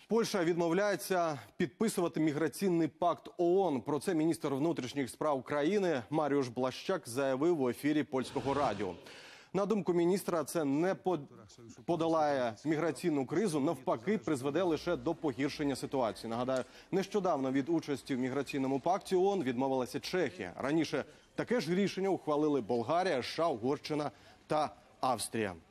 Польща відмовляється підписувати міграційний пакт ООН. Про це міністр внутрішніх справ країни Маріуш Блащак заявив у ефірі польського радіо. На думку міністра, це не подолає міграційну кризу, навпаки, призведе лише до погіршення ситуації. Нагадаю, нещодавно від участі в міграційному пакті ООН відмовилася Чехія. Раніше таке ж рішення ухвалили Болгарія, США, Угорщина та Австрія.